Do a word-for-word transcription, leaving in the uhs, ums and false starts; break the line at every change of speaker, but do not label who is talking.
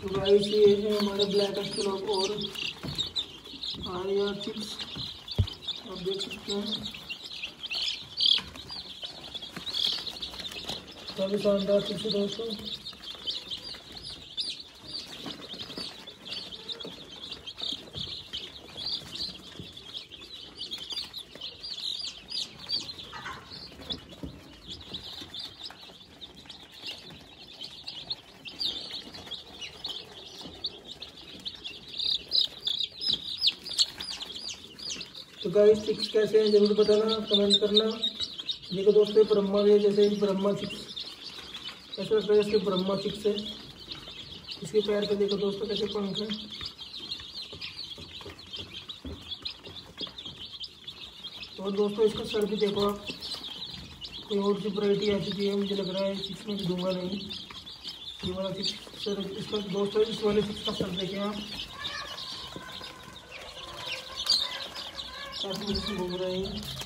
तो गाइस ये है हमारे ब्लैक एस्ट्रोलॉग और आर आर चिप्स, आप देख सकते हैं काफी शानदार चिप्स है दोस्तों। तो गाइस चिप्स कैसे हैं जरूर बताना, कमेंट करना। देखो दोस्तों ब्रह्मा के जैसे ब्रह्मा चिप्स ऐसा लगता है जैसे ब्रह्मा चिप्स है। इसके पैर पे देखो दोस्तों कैसे पंख है। और दोस्तों इसका सर भी देखो आप, कोई और सी वराइटी आ चुकी है, मुझे लग रहा है चिप्स में दूंगा नहीं ये वाला चिप्स सर। इसका दोस्तों इस वाले चिप्स का सर देखें आप, काफी घूम रहे हैं।